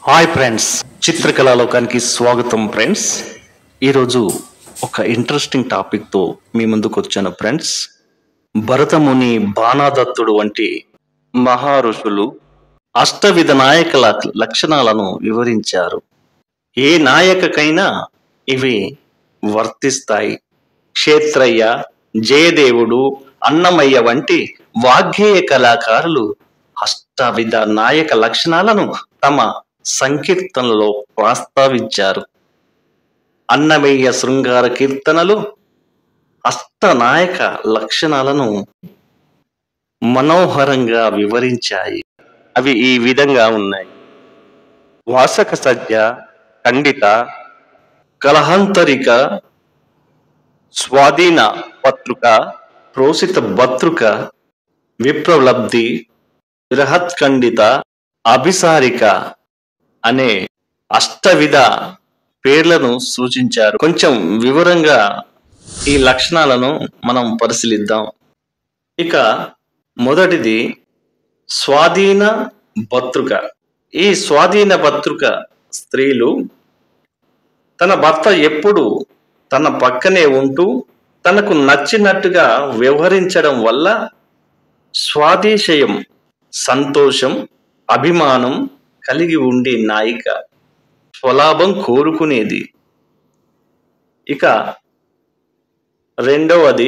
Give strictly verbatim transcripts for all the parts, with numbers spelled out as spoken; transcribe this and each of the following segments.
Hi friends, చిత్రకళా లోకానికి స్వాగతం friends. ఈరోజు ఒక ఇంట్రెస్టింగ్ టాపిక్తో మీ ముందుకు వచ్చాను ఫ్రెండ్స్. భరతముని, బాణాదత్తుడు వంటి మహా ఋషులు అష్టవిధ నాయకుల లక్షణాలను వివరించారు. ఏ నాయకకైనా ఇవి వర్తిస్తాయి. క్షేత్రయ్య, జయదేవుడు, అన్నమయ్య వంటి వాగ్గేయ కళాకారులు అష్టవిధ నాయక లక్షణాలను తమ సంకీర్తనలో ప్రస్తావించారు. అన్నమయ్య శృంగార కీర్తనలు అష్టనాయక లక్షణాలను మనోహరంగా వివరించాయి. అవి ఈ విధంగా ఉన్నాయి: వాసక సజ్జ, ఖండిత, కలహంతరిక, స్వాధీన పత్రుక, ప్రోసిత భత్రుక, విప్రలబ్ధి, బృహత్ఖండిత, అభిసారిక అనే అష్టవిధ పేర్లను సూచించారు. కొంచెం వివరంగా ఈ లక్షణాలను మనం పరిశీలిద్దాం. ఇక మొదటిది స్వాధీన భత్రుక. ఈ స్వాధీన భత్రుక స్త్రీలు తన భర్త ఎప్పుడు తన పక్కనే ఉంటూ తనకు నచ్చినట్టుగా వ్యవహరించడం వల్ల స్వాతిశయం, సంతోషం, అభిమానం కలిగి ఉండే నాయిక, స్వలాభం కోరుకునేది. ఇక రెండవది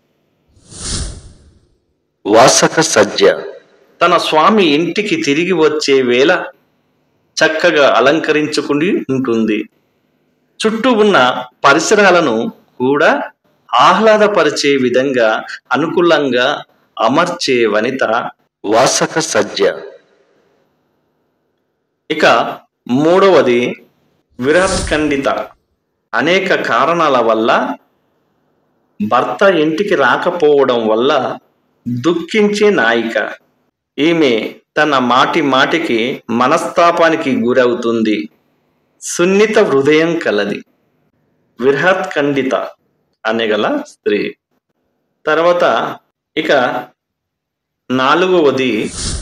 వాసక సజ్జ. తన స్వామి ఇంటికి తిరిగి వచ్చే వేళ చక్కగా అలంకరించుకుని ఉంటుంది. చుట్టూ ఉన్న పరిసరాలను కూడా ఆహ్లాదపరిచే విధంగా అనుకూలంగా అమర్చే వనిత వాసక సజ్జ. ఇక మూడవది విరహత్ఖండిత. అనేక కారణాల వల్ల భర్త ఇంటికి రాకపోవడం వల్ల దుఃఖించే నాయిక. ఈమె తన మాటి మాటికి మనస్తాపానికి గురవుతుంది. సున్నిత హృదయం కలది. విరహత్ఖండిత అనగల స్త్రీ. తర్వాత ఇక నాలుగవది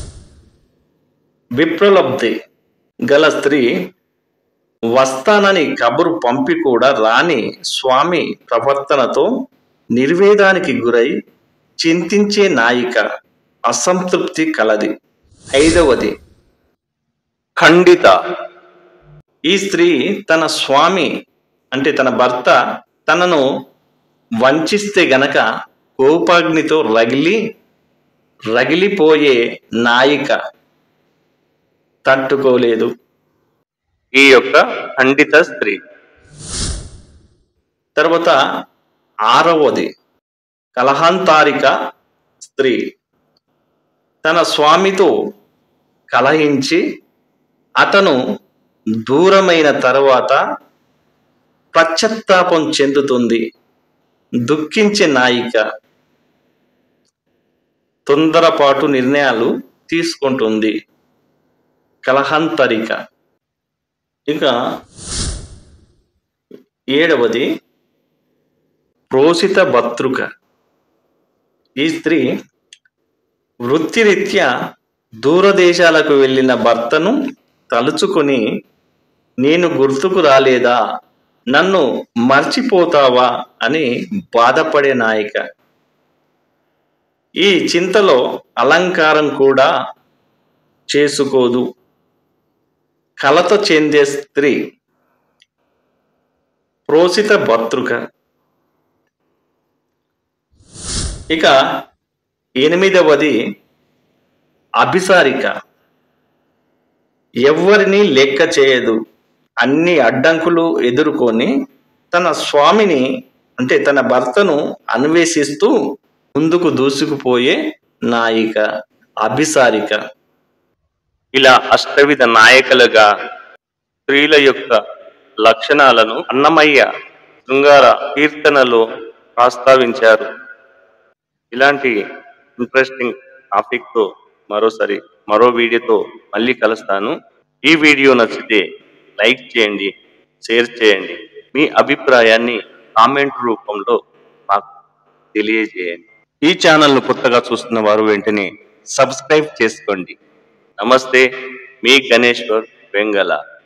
విప్రలబ్ధి గల స్త్రీ. వస్తానని కబురు పంపి కూడా రాని స్వామి ప్రవర్తనతో నిర్వేదానికి గురై చింతించే నాయిక, అసంతృప్తి కలది. ఐదవది ఖండిత. ఈ స్త్రీ తన స్వామి అంటే తన భర్త తనను వంచిస్తే గనక కోపాగ్నితో రగిలి రగిలిపోయే నాయిక, తట్టుకోలేదు. ఈ యొక్క ఖండిత స్త్రీ. తర్వాత ఆరవది కలహంతారిక స్త్రీ. తన స్వామితో కలహించి అతను దూరమైన తరువాత పశ్చాత్తాపం చెందుతుంది. దుఃఖించే నాయిక, తొందరపాటు నిర్ణయాలు తీసుకుంటుంది. కలహంతరిక. ఇక ఏడవది ప్రోసిత భత్రుక. ఈ స్త్రీ వృత్తిరీత్యా దూరదేశాలకు వెళ్ళిన భర్తను తలుచుకొని నేను గుర్తుకు రాలేదా, నన్ను మర్చిపోతావా అని బాధపడే నాయిక. ఈ చింతలో అలంకారం కూడా చేసుకోదు. కలత చెందే స్త్రీ ప్రోసిత భత్రుక. ఇక ఎనిమిదవది అభిసారిక. ఎవ్వరిని లెక్క చేయదు. అన్ని అడ్డంకులు ఎదుర్కొని తన స్వామిని అంటే తన భర్తను అన్వేషిస్తూ ముందుకు దూసుకుపోయే నాయిక, అభిసారిక. ఇలా అష్టవిధ నాయకులుగా స్త్రీల యొక్క లక్షణాలను అన్నమయ్య శృంగార కీర్తనలో ప్రస్తావించారు. ఇలాంటి ఇంట్రెస్టింగ్ టాపిక్తో మరోసారి మరో వీడియోతో మళ్ళీ కలుస్తాను. ఈ వీడియో నచ్చితే లైక్ చేయండి, షేర్ చేయండి. మీ అభిప్రాయాన్ని కామెంట్ రూపంలో మాకు తెలియజేయండి. ఈ ఛానల్ను కొత్తగా చూస్తున్న వారు వెంటనే సబ్స్క్రైబ్ చేసుకోండి. నమస్తే, మీ గణేశ్వర్. వెంగళ